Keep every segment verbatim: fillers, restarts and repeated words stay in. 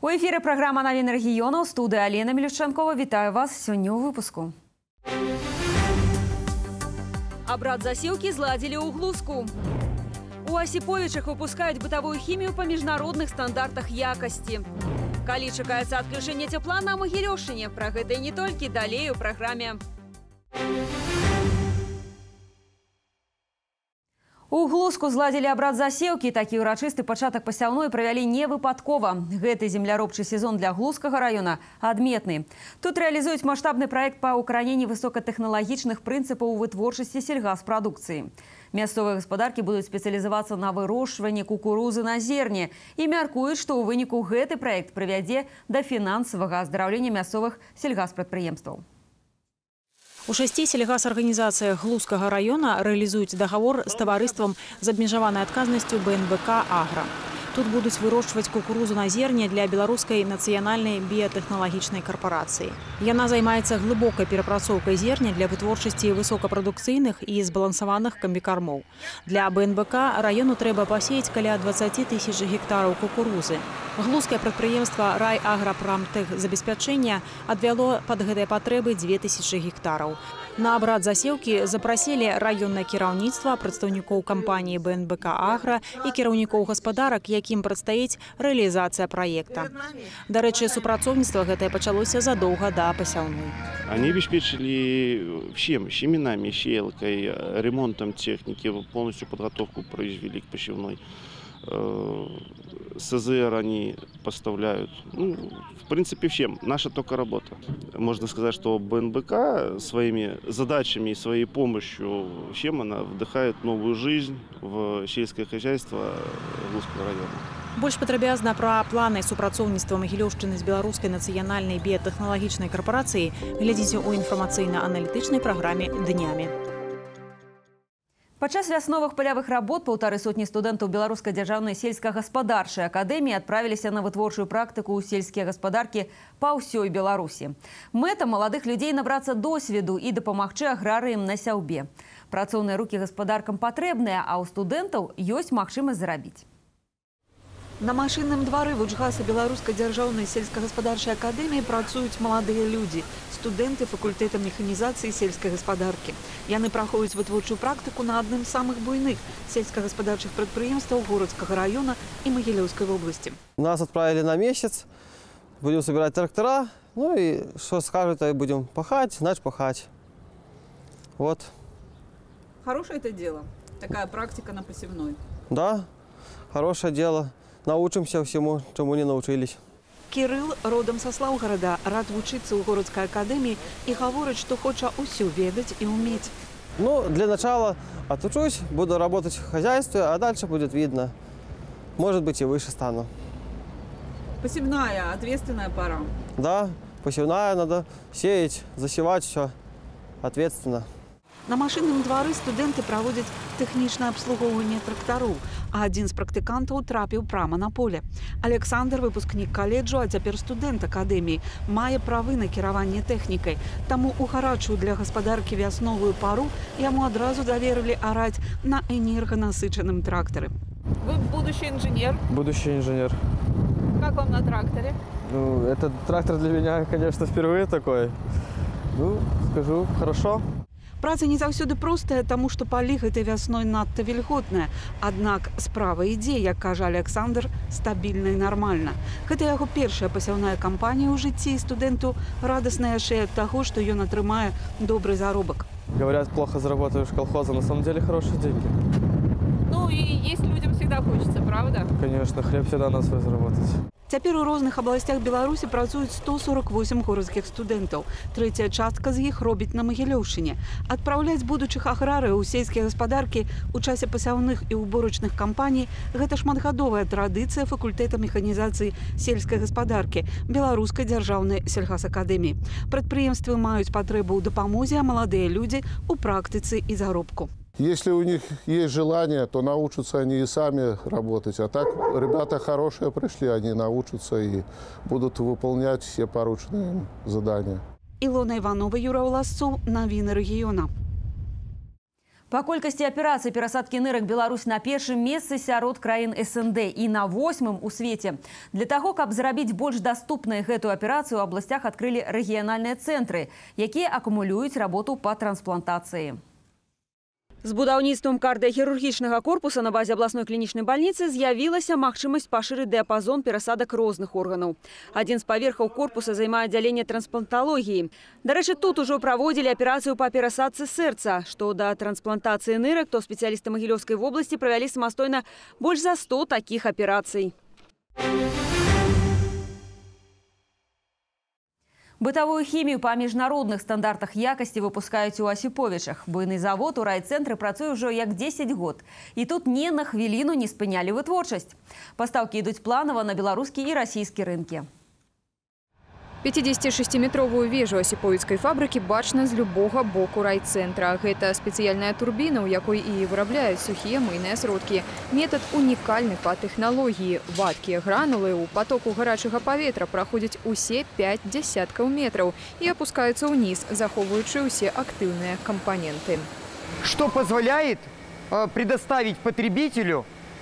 У эфире программа «Новины региона». В студии Алена Милюшенкова. Витаю вас сегодня у выпуску. Обрат засилки зладили у Глузку. У Осиповичах выпускают бытовую химию по международных стандартах якости. Калі чакаецца отключение тепла на Могилёвщине. Про гэта и не только, далее у программе. У Глузку зладзілі абрад засеўкі. Такі ўрачысты пачатак пасяўной правялі не выпадкова. Гэты земляробчы сезон для Глузскага района адметны. Тут рэалізуюць маштабны праект па укараненні высокатэхналагічных прынцыпаў у вытворчасці сельгаспрадукцыі. Мясцовыя гаспадаркі будуць спецыялізавацца на вырошчванні кукурузы на зерне і мяркуюць, што ў выніку гэты праект прывядзе да фінансавага аздараўлення мясцовых сельгаспрадпрыемстваў. У шасці сельгасарганізацыях Глузскага района рэалізуюць дагавор з таварыствам з абмежаванай адказнасцю Б Н Б К «Агра». Тут будуць вырошчваць кукурузу на зерне для беларускай нацыянальнай біятэхналагічнай карпорацыі. Яна займаецца глыбокай перапрацоўкай зерня для вытворчасці высокапрадукцыйных і збалансаваных камбікармоў. Для Б Н Б К раёну трэба пасеяць каля дваццаці тысяч гектараў кукурузы. Глузскае прадпрыемства «Райаграпрамтэхзабеспячэння» адвяло пад гэтыя патрэбы дзве тысячы гектараў. На абрад засеўкі запрасілі раённае кіраўніцтва, прадстаўнікоў кампаніі Б Н Б К «Агра» і кіраўнікоў гаспадарак, якім прадстаіць рэалізацыя праекта. Дарэчы, супрацоўніцтва гэтае пачалося задоўга да пасяўной. Они обеспечили всем, семенами, сеялкой, ремонтом техники, полностью подготовку произвели к посевной. С З Р они поставляют. Ну, в принципе, всем. Наша только работа. Можно сказать, что Б Н Б К своими задачами и своей помощью всем она вдыхает новую жизнь в сельское хозяйство Глузского района. Больш падрабязна пра планы супрацоўніцтва Магілёўшчыны з беларускай нацыянальнай біятэхналагічнай карпорацыі глядзіце ў інфармацыйна-аналітычнай праграме «Днямі». Падчас вясновых палявых работ паўтары сотні студэнтаў Беларускай дзяржаўнай сельскагаспадарчай акадэміі адправіліся на вытворчую практыку ў сельскія гаспадаркі па ўсёй Беларусі. Мэта маладых людзей набрацца досведу і дапамагчы аграрыям на сяўбе. Працоўныя рукі гаспадаркам патрэбныя, а ў студэнтаў ёсць магчымасць зарабіць. На машынным двары вучгаса Беларускай дзяржаўнай сельскагаспадарчай акадэміі працуюць маладыя людзі, студэнты факультэта механізацыі сельскай гаспадаркі. Яны праходзяць вытворчую практыку на адным з самых буйных сельскагаспадарчых прадпрыемстваў Городскага района і Магілёўскай вобласці. Нас отправили на месяц, будем собирать трактора, ну и что скажут, и будем пахать, значит пахать. Вот. Хорошее это дело, такая практика на посевной. Да, хорошее дело. Научимся всему, чему не научились. Кирилл родом со Слаўгорада, рад вучыцца ў Городской академии и говорит, что хоча усё ведать и уметь. Ну, для начала отучусь, буду работать в хозяйстве, а дальше будет видно. Может быть, и выше стану. Посевная, ответственная пора. Да, посевная, надо сеять, засевать все ответственно. На машынным двары студэнты праводзяць тэхнічнае абслугоўванне трактароў, а адзін з практыкантаў трапіў прама на поле. Александр, выпускнік каледжу, а цяпер студэнт акадэміі, мае правы на кіраванне тэхнікай. Таму у гарачую для гаспадаркі вясновую пару яму адразу даверылі араць на энерганасычаным трактары. Вы будущий инженер? Будущий инженер. Как вам на тракторе? Ну, этот трактор для меня, конечно, впервые такой. Ну, скажу, хорошо. Праца не заўсёды простая, таму што палі гэтай вясной надта вільготная. Аднак справа ідзе, як кажа Александр, стабільна і нармальна. Гэта яго першая пасяўная кампанія ў жыцці, і студэнту радасна яшчэ ад таго, што ён атрымае добры заробак. Говорят, плохо заработаешь колхоза, на самом деле хорошие деньги. Ну и есть людям всегда хочется, правда? Конечно, хлеб всегда на свой заработать. Цяпер у розных абласцях Беларусі працуюць сто сорок восем городскіх студэнтаў. Трэцяя частка з іх робіць на Магілёўшчыне. Адпраўляць будучых аграрыяў у сельскія гаспадаркі ў часе пасяўных і ўборачных кампаній – гэта шматгадовая традыцыя факультэта механізацыі сельскай гаспадаркі Беларускай дзяржаўнай сельгасакадэміі. Прадпрыемствы маюць патрэбу ў дапамозе, а маладыя людзі – у практыцы і заробку. Если у них есть желание, то научатся они и сами работать. А так ребята хорошие пришли, они научатся и будут выполнять все порученные им задания. Илона Иванова, Юра Уласцов, новины региона. Па колькасці аперацый перасадкі нырак Беларусь на першым месцы сярод краін эс эн дэ і на восьмым у свеце. Для таго, каб зрабіць больш даступнай гэтую аперацыю, у абласцях адкрылі рэгіянальныя цэнтры, якія акумулююць работу па трансплантацыі. З будаўніцтвам кардыахірургічнага корпуса на базе абласной клінічнай бальніцы з'явілася магчымасць пашырыць дыяпазон перасадак розных органаў. Адзін з паверхаў корпуса займае аддзяленне транспланталогіі. Дарэчы, тут ужо праводзілі аперацыю па перасадцы сэрца. Што да трансплантацыі нырак, то спецыялісты Магілёўскай вобласці правялі самастойна больш за сто такіх аперацый. Бытавую хімію па міжнародных стандартах якасці выпускаюць у Асіповічах. Буйны завод у райцэнтры працуе ўжо як дзесяць год. І тут ні на хвіліну не спынялі вытворчасць. Пастаўкі ідуць планава на беларускі і расійскі рынкі. пяцідзесяцішасціметровую вежу асіповіцкай фабрыкі бачна з любога боку райцэнтра. Гэта спецыяльная турбіна, у якой і вырабляюць сухія мыйныя сродкі. Метад унікальны па тэхналогіі. Вадкія гранулы ў патоку гарачага паветра праходзяць усе пяць дзясяткаў метраў і апускаюцца ўніз, захоўваючы ўсе актыўныя кампоненты. Что позволяет предоставить потребителю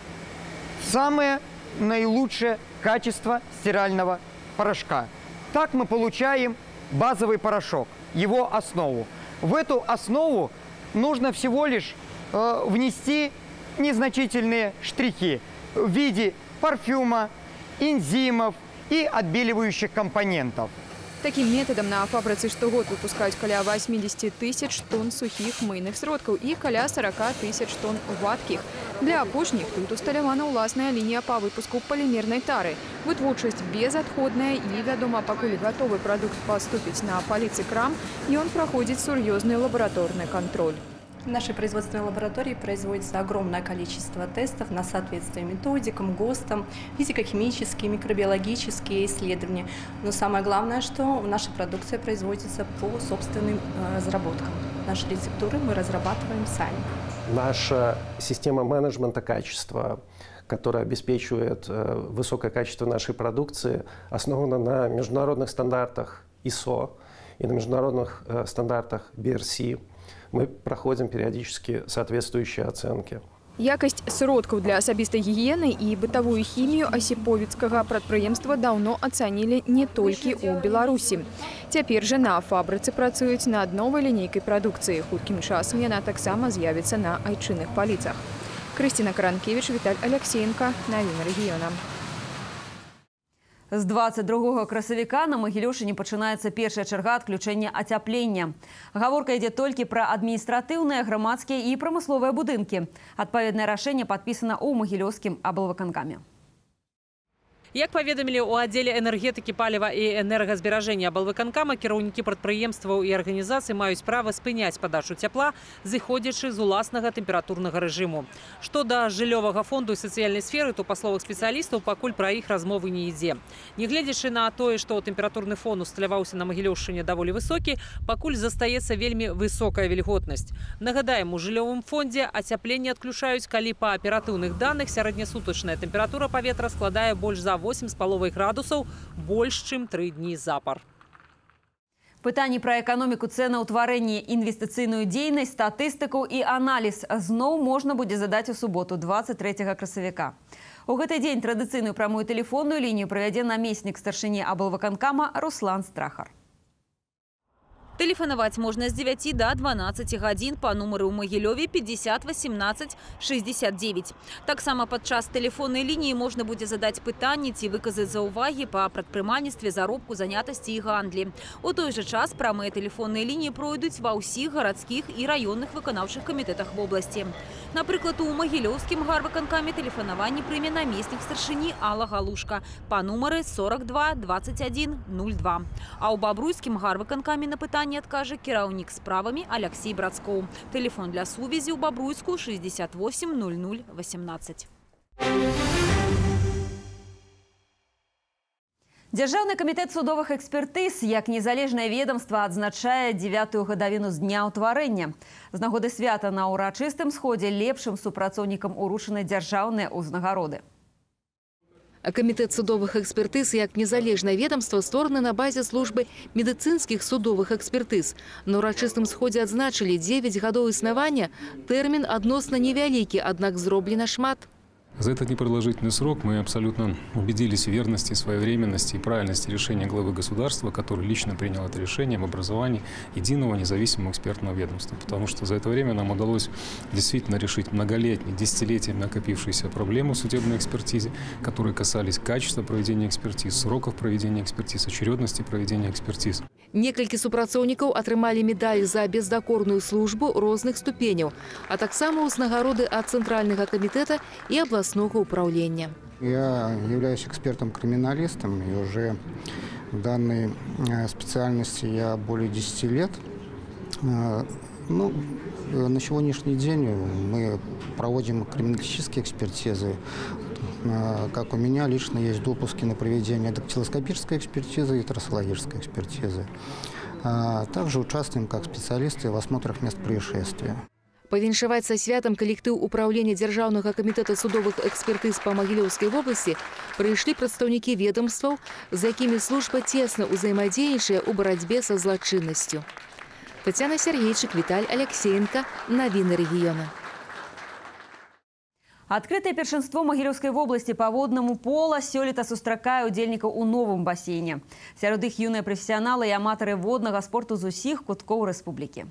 самое наилучшее качество стирального порошка. Так мы получаем базовый порошок, его основу. В эту основу нужно всего лишь э, внести незначительные штрихи в виде парфюма, энзимов и отбеливающих компонентов. Таким методом на фабрыцы штогод выпускаюць каля восьмидесяти тысяч тонн сухіх мыйных сродкаў і каля сорока тысяч тонн вадкіх. Для апошніх тут усталявана ўласная лінія па выпуску полімернай тары. Вытворчасць безадходная і, вядома, пакуль гатовы прадукт паступіць на паліцы крам, ён праходзіць сур'ёзны лабараторны контроль. В нашей производственной лаборатории производится огромное количество тестов на соответствие методикам, ГОСТам, физико-химические, микробиологические исследования. Но самое главное, что наша продукция производится по собственным разработкам. Наши рецептуры мы разрабатываем сами. Наша система менеджмента качества, которая обеспечивает высокое качество нашей продукции, основана на международных стандартах ай эс о и на международных стандартах би эр си. Мы проходим периодически соответствующие оценки. Якасць сродкаў для асабістай гігіены і бытавую хімію асіповіцкага прадпрыемства даўно ацанілі не толькі ў Беларусі. Цяпер жа на фабрыцы працуюць над новай лінейкай прадукцыі. Хуткім часам яна таксама з'явіцца на айчынных паліцах. Крысціна Каранкевіч, Віталь Алексеенко, навіны рэгіёна. З двадцать другога красавіка на Магілёўшчыне пачынаецца першая чарга адключэння ацяплення. Гаворка ідзе толькі пра адміністратыўныя, грамадскія і прамысловыя будынкі. Адпаведнае рашэнне падпісана ў Магілёўскім аблвыканкаме. Як паведамілі ў аддзеле энергетыкі, паліва і энергазберажэння аблвыканкама, кіраўнікі прадпрыемстваў і арганізацый маюць права спыняць падачу цяпла, зыходзячы з уласнага тэмпературнага рэжыму. Што да жыллёвага фонду і сацыяльнай сферы, то па словах спецыялістаў пакуль пра іх размовы не ідзе. Нягледзячы на тое, што тэмпературны фон усталяваўся на Магілёўшчыне даволі высокі, пакуль застаецца вельмі высокая вільготнасць. Нагадаем, у жыллёвым фондзе ацяпленне адключаюць, калі па аператыўных даных сярэднесутачная тэмпература паветра складае больш за восемь з паловай градусаў, больш чым тры дні запар. Пытанні пра эканоміку, цэнаўтварэнне, інвестыцыйную дзейнасць, статыстыку і аналіз зноў можна будзе задаць у суботу, двадцать трэцяга красавіка. У гэты дзень традыцыйную прамую тэлефонную лінію правядзе намеснік старшыні аблвыканкама Руслан Страхар. Тэлефанаваць можна з дзевяці да дванаццаці гадзін па нумары ў Магілёве пятьдесят восемнадцать шестьдесят девять. Таксама падчас тэлефоннай лініі можна будзе задаць пытанні ці выказаць заўвагі па прадпрымальніцтве, заробку, занятасці і гандлі. У той жа час прамыя тэлефонныя лініі пройдуць ва ўсіх гарадскіх і раённых выканаўчых камітэтах вобласці. Напрыклад, у Магілёўскім гарвыканкаме тэлефанаванне прыме намеснік старшыні Алла Галушка па нумары сорок два двадцать один ноль два. А ў Бабруйскім гарвыканкаме на пытанні не адкажа кіраўнік справамі Алексей Брацкоў. Телефон для сувязі ў Бабруйску шестьдесят восемь ноль ноль восемнадцать. Дзяржаўны камітэт судовых экспертыз, як незалежнае ведомства, адзначае дзевятую гадавіну з дня ўтварэння. З нагоды свята на ўрачыстым сходзе лепшым супрацоўнікам уручаны дзяржаўныя ўзнагароды. А камітэт судовых экспертыз як незалежнае ведомство створаны на базе службы медыцынскіх судовых экспертыз. На урачыстым сходзе адзначылі дзевяць гадоў існавання, тэрмін адносна невялікі, аднак зроблена шмат. За этот непродолжительный срок мы абсолютно убедились в верности, своевременности и правильности решения главы государства, который лично принял это решение об образовании единого независимого экспертного ведомства. Потому что за это время нам удалось действительно решить многолетние, десятилетиями накопившиеся проблемы в судебной экспертизе, которые касались качества проведения экспертиз, сроков проведения экспертиз, очередности проведения экспертиз. Некалькі супрацоўнікаў атрымалі медаль за бездакорную службу розных ступеняў, а таксама ўзнагароды ад Цэнтральнага камітэта і областного управления. Я являюсь экспертом-криминалистом, и уже в данной специальности я более десяти лет. Ну, на сегодняшний день мы проводим криминалистические экспертизы. Как у меня лично есть допуски на проведение дактилоскопической экспертизы и трассологической экспертизы. Также участвуем как специалисты в осмотрах мест происшествия. Павіншаваць са святам калектыў управлення Дзяржаўнага камітэта судовых экспертыз па Магілёўскай вобласці прыйшлі прадстаўнікі ведомстваў, з якімі служба цесна ўзаемадзейнічае ў барацьбе са злачыннасцю. Тацяна Сергейчык, Віталь Алексеенко. Навіны рэгіёна. Адкрытае першынство Магілёўскай вобласці па воднаму пола сёлета сустракае удзельнікаў у новым басейне. Сярод іх юныя прафесіяналы і аматары воднага спорту з усіх куткоў рэспублікі.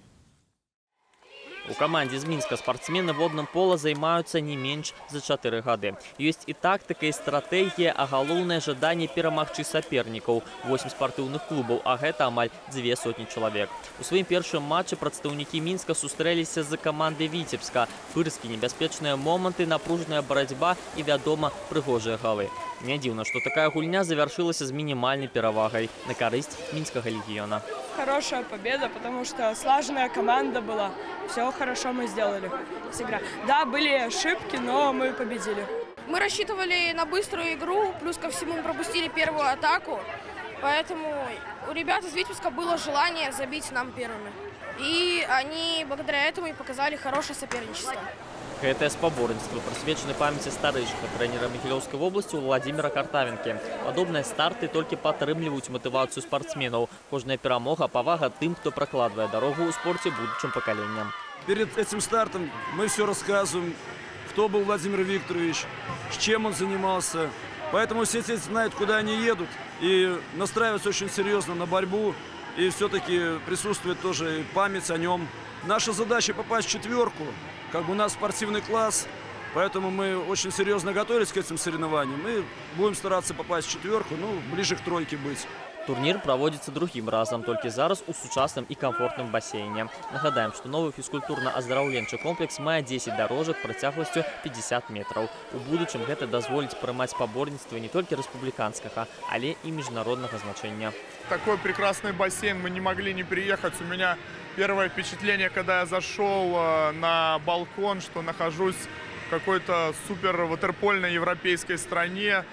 У камандзе з Мінска спартсмены водным пола займаюцца не менш за чатыры гады. Ёсць і тактыка, і стратэгія, а галоўнае жаданне перамагчы сапернікаў. Восем спартыўных клубаў, а гэта амаль дзве сотні чалавек. У сваім першым матчы прадстаўнікі Мінска сустрэліся з камандай Віцебска. Пырскі, небяспечныя моманты, напружаная барацьба і, вядома, прыгожыя галы. Не дзіўна, што такая гульня завяршылася з мінімальнай перавагай на карысць мінскага легіёна. Хорошая победа, потому что слаженная команда была. Все хорошо мы сделали. Сыгра. Да, были ошибки, но мы победили. Мы рассчитывали на быструю игру, плюс ко всему мы пропустили первую атаку. Поэтому у ребят из Витебска было желание забить нам первыми. И они благодаря этому и показали хорошее соперничество. Гэтае спаборніцтва прысвечаны памяці старэйшага трэнера Магілёўскай вобласці Владзіміра Картавенкі. Падобныя старты толькі падтрымліваюць матывацыю спартсменаў. Кожная перамога – павага тым, хто пракладвае дарогу ў спорце будучым пакаленням. Перед этим стартом мы все рассказываем, кто был Владимир Викторович, с чем он занимался. Поэтому все эти знают, куда они едут, и настраиваются очень серьезно на борьбу. И все-таки присутствует тоже память о нем. Наша задача попасть в четверку. Как бы у нас спортивный класс, поэтому мы очень серьезно готовились к этим соревнованиям. Мы будем стараться попасть в четверку, ну, ближе к тройке быть. Турнір праводзіцца другім разам, толькі зараз у сучасным і камфортным басейне. Нагадаем, што новы фізкультурна-аздараўленчы комплекс мае дзесяць дарожак працягласцю пятьдесят метров. У будучым гэта дазволіць прымаць спаборніцтвы не толькі рэспубліканскага, але і міжнароднага значэння. Такой прекрасный бассейн, мы не могли не приехать. У меня первое впечатление, когда я зашел на балкон, что нахожусь в какой-то супер ватерпольной европейской стране.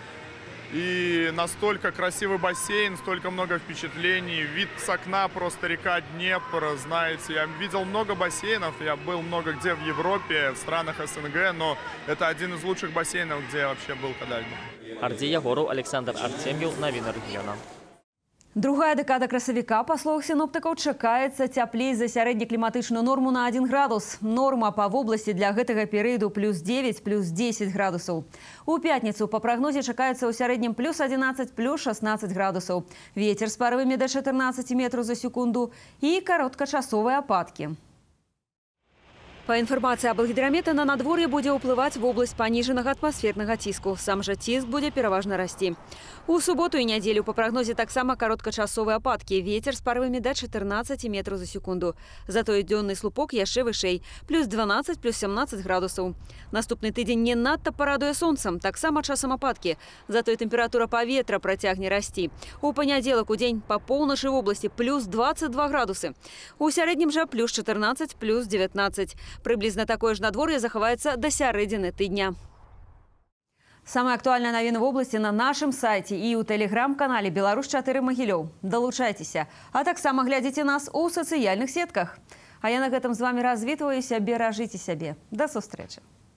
И настолько красивый бассейн, столько много впечатлений. Вид с окна, просто река Днепр, знаете. Я видел много бассейнов, я был много где в Европе, в странах СНГ, но это один из лучших бассейнов, где я вообще был когда-либо. Ардзей Ягоров, Александр Артемьев, Навіны рэгіёна. Другая дэкада красавіка, па словах сіноптыкаў, чакаецца цяплей за сярэднекліматычную норму на один градус. Норма па вобласці для гэтага перыяду плюс девять, плюс десять градусаў. У пятніцу па прагнозе чакаецца ў сярэднім плюс одиннадцать, плюс шестнадцать градусаў. Ветер з парывамі да чатырнаццаці метраў за секунду і кароткачасовыя ападкі. По информации Облгидромета, на надворье будет уплывать в область пониженного атмосферного ціску. Сам же ціск будет переважно расти. У субботу и неделю по прогнозе таксама короткочасовые опадки. Ветер с порывами до четырнаццати метров за секунду. Зато и дневный слупок яшчэ вышэй. Плюс двенадцать, плюс семнадцать градусов. Наступный тыдзень не надто порадуе солнцем. Таксама часам опадки. Зато и температура поветра протягне расти. У понеделок у день по полночи в области плюс двадцать два градусы. У сярэднім же плюс четырнадцать, плюс девятнадцать. Приблизно такое же надворье захаваецца до сярэдзіны тыдня. Самые актуальные новины в области на нашем сайте и у телеграм-канале «Беларусь чатыры Магілёў». Долучайтеся, а таксама глядзіце нас у социальных сетках. А я на гэтым з вами развітваюся, беражыце сябе. До сустрэчы.